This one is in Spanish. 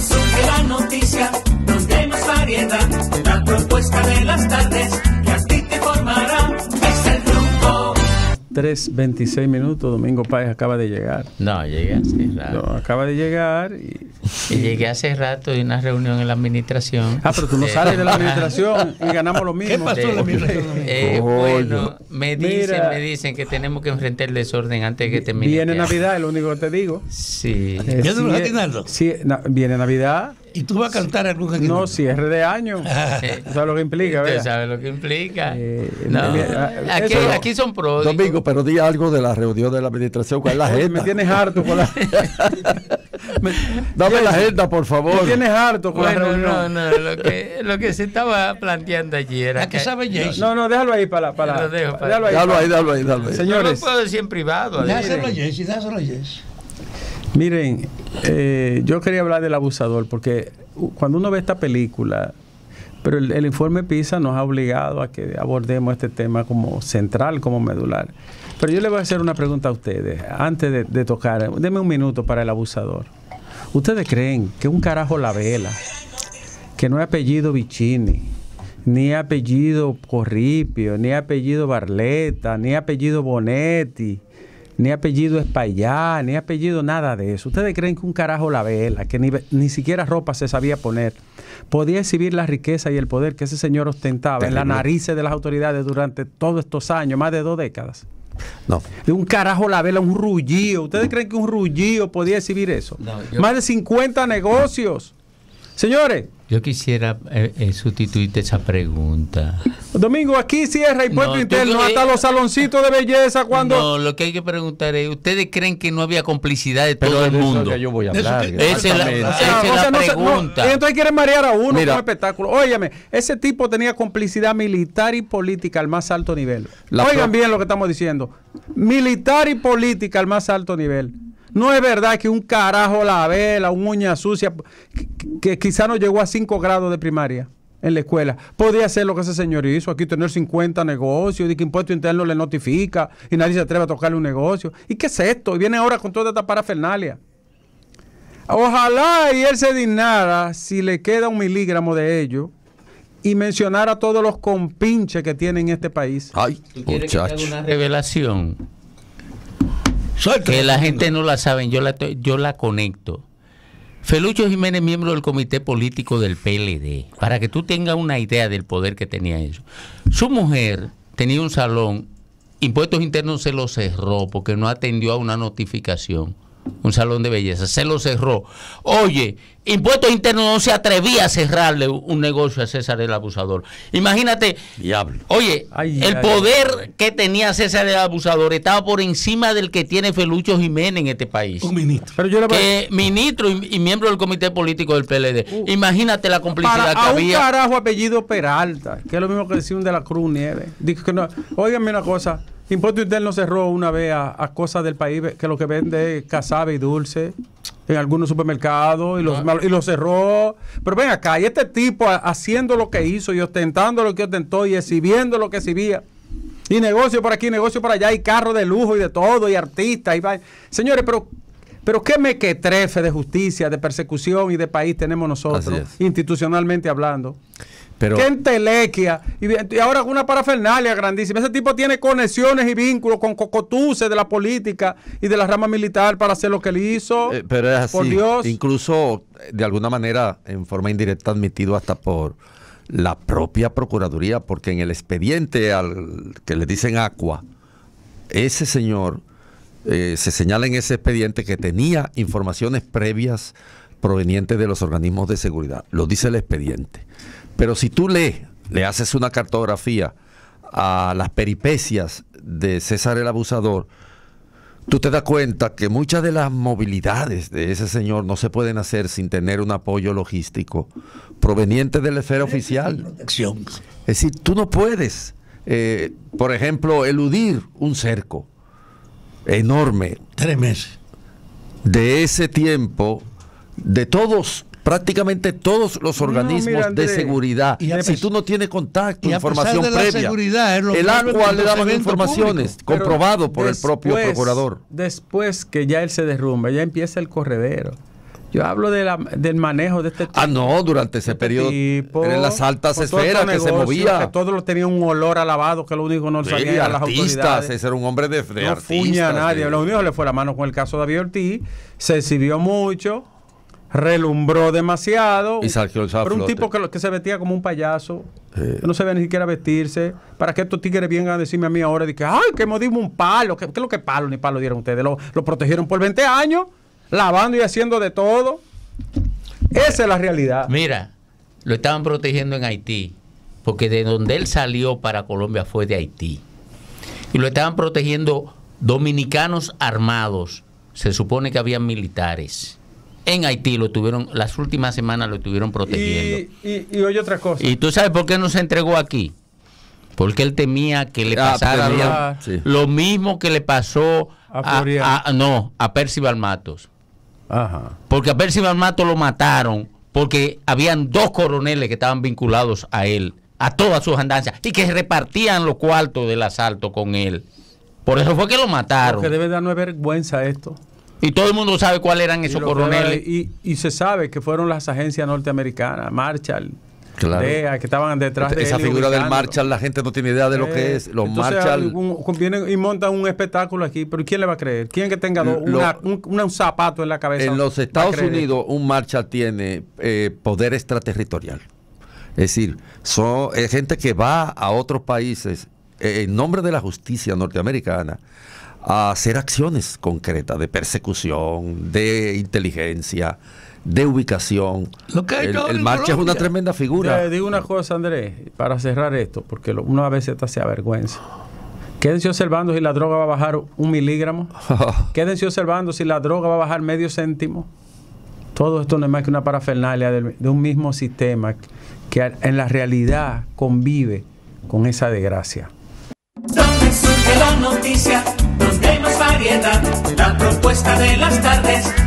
surge la noticia, donde hay más variedad, la propuesta de las tardes que a ti te formará, es el Rumbo. 3:26 minutos, Domingo Páez acaba de llegar. No, llegué hace rato. No, acaba de llegar y llegué hace rato de una reunión en la administración. Ah, pero tú no sales de la administración y ganamos lo mismo. ¿Qué pasó en la administración? Bueno, me dicen que tenemos que enfrentar el desorden antes de que termine. Viene Navidad, es lo único que te digo. Sí. ¿Ya te lo has atinado? Sí, viene Navidad. ¿Y tú vas a cantar algún aguinaldo? No, cierre de año. ¿Sabes lo que implica? ¿Usted sabe lo que implica? No. Aquí son pródigos. Domingo, pero di algo de la reunión de la administración. ¿Cuál es la agenda? Me tienes harto con la... Dame la agenda, por favor. Me tienes harto con la reunión. No, lo que se estaba planteando allí era que sabe Jason. No, déjalo ahí para... Déjalo ahí. Señores. No lo puedo decir en privado. Dáselo a Jesse. Miren, yo quería hablar del abusador porque cuando uno ve esta película, pero el informe PISA nos ha obligado a que abordemos este tema como central, como medular. Pero yo le voy a hacer una pregunta a ustedes antes de tocar. Denme un minuto para el abusador. ¿Ustedes creen que un carajo la vela, que no es apellido Vicini, ni apellido Corripio, ni apellido Barletta, ni apellido Bonetti, ni apellido Espaillá, ni apellido nada de eso? ¿Ustedes creen que un carajo la vela, que ni siquiera ropa se sabía poner, podía exhibir la riqueza y el poder que ese señor ostentaba en las narices de las autoridades durante todos estos años, más de 2 décadas? No. De un carajo la vela, un rullío. ¿Ustedes creen que un rullío podía exhibir eso? No, más de 50 negocios. Señores. Yo quisiera sustituirte esa pregunta. Domingo, aquí cierra impuesto interno hasta los saloncitos de belleza cuando... No, lo que hay que preguntar es, ¿ustedes creen que no había complicidad de todo el mundo? Que yo voy a hablar. Esa es la pregunta. Entonces quieren marear a uno con espectáculo. Óyeme, ese tipo tenía complicidad militar y política al más alto nivel. Oigan bien lo que estamos diciendo. Militar y política al más alto nivel. No es verdad que un carajo la vela, un uña sucia, que quizá no llegó a 5 grados de primaria en la escuela, podía hacer lo que ese señor hizo, aquí tener 50 negocios, y que impuesto interno le notifica, y nadie se atreve a tocarle un negocio. ¿Y qué es esto? Y viene ahora con toda esta parafernalia. Ojalá y él se dignara, si le queda 1 miligramo de ello, y mencionar a todos los compinches que tiene en este país. Ay, muchacho. Que te haga una revelación que la gente no la sabe, yo la conecto. Felucho Jiménez, miembro del comité político del PLD, para que tú tengas una idea del poder que tenía eso. Su mujer tenía un salón, Impuestos Internos se lo cerró porque no atendió a una notificación. Un salón de belleza, se lo cerró. Oye, Impuestos Internos no se atrevía a cerrarle un negocio a César el Abusador. Imagínate, diablo. Oye, el poder que tenía César el Abusador estaba por encima del que tiene Felucho Jiménez en este país. Un ministro. Pero yo ministro y miembro del comité político del PLD. Imagínate la complicidad que había. Un carajo apellido Peralta, que es lo mismo que decir un de la Cruz Nieves. No, óigame una cosa. Impuesto Interno cerró una vez a cosas del país que lo que vende es casabe y dulce en algunos supermercados y lo cerró. Pero ven acá, y este tipo haciendo lo que hizo y ostentando lo que ostentó y exhibiendo lo que exhibía. Y negocio por aquí, negocio por allá, y carro de lujo y de todo, y artistas. Señores, pero qué mequetrefe de justicia, de persecución y de país tenemos nosotros, institucionalmente hablando. Pero, qué entelequia. Y ahora una parafernalia grandísima. Ese tipo tiene conexiones y vínculos con cocotuces de la política y de la rama militar para hacer lo que él hizo. Pero es así. Por Dios. Incluso, de alguna manera, en forma indirecta, admitido hasta por la propia Procuraduría, porque en el expediente al que le dicen Aqua, ese señor se señala en ese expediente que tenía informaciones previas provenientes de los organismos de seguridad. Lo dice el expediente. Pero si tú le haces una cartografía a las peripecias de César el Abusador, tú te das cuenta que muchas de las movilidades de ese señor no se pueden hacer sin tener un apoyo logístico proveniente de la esfera oficial. Es decir, tú no puedes, por ejemplo, eludir un cerco enorme. 3 meses. De ese tiempo, de todos... prácticamente todos los organismos de seguridad. Si tú no tienes contacto, información previa, el Aqua le daban informaciones, comprobado por el propio procurador. Después que ya él se derrumba, ya empieza el corredero. Yo hablo del manejo de este tipo. Ah, no, durante ese periodo tipo, en las altas con todo esferas este que se negocio, movía. que todo lo tenía un olor a lavado, que lo único que no Sí, salía a las artistas, autoridades. ese era un hombre de No artistas. fuña a nadie. de- Lo único que le fue la mano con el caso de David Ortiz, se exhibió mucho, relumbró demasiado. Y salió el Pero un flote. tipo que se vestía como un payaso, que no sabía ni siquiera vestirse, para que estos tigres vengan a decirme a mí ahora de que, ay, que me dimos un palo. ¿Qué es lo que palo? Ni palo dieron ustedes. Lo protegieron por 20 años, lavando y haciendo de todo. Esa es la realidad. Mira, lo estaban protegiendo en Haití, porque de donde él salió para Colombia fue de Haití. Y lo estaban protegiendo dominicanos armados. Se supone que habían militares. En Haití lo tuvieron, las últimas semanas lo estuvieron protegiendo. Y oye otra cosa. ¿Y tú sabes por qué no se entregó aquí? Porque él temía que le pasara temía, sí. lo mismo que le pasó a Percival Matos. Ajá. Porque a Percival Matos lo mataron porque habían 2 coroneles que estaban vinculados a él, a todas sus andancias, y que repartían los cuartos del asalto con él. Por eso fue que lo mataron. Porque debe darnos vergüenza esto. Y todo el mundo sabe cuáles eran esos coroneles. Y se sabe que fueron las agencias norteamericanas, Marshall, Claro. DEA, que estaban detrás de él. Esa figura del ubicándolo. Marshall, la gente no tiene idea de lo que es. Los Entonces, Marshall. vienen y montan un espectáculo aquí, pero ¿quién le va a creer? ¿Quién que tenga un zapato en la cabeza? En los va a Estados creer Unidos, un Marshall tiene poder extraterritorial. Es decir, son gente que va a otros países en nombre de la justicia norteamericana a hacer acciones concretas de persecución, de inteligencia, de ubicación. Lo que hay El ahora en Marshall es una Colombia. tremenda figura. Te digo una cosa, Andrés, para cerrar esto, porque uno a veces hasta se avergüenza. Quédense observando si la droga va a bajar 1 miligramo. Quédense observando si la droga va a bajar medio céntimo. Todo esto no es más que una parafernalia de un mismo sistema que en la realidad convive con esa desgracia. Donde surge la noticia, donde hay más variedad, la propuesta de las tardes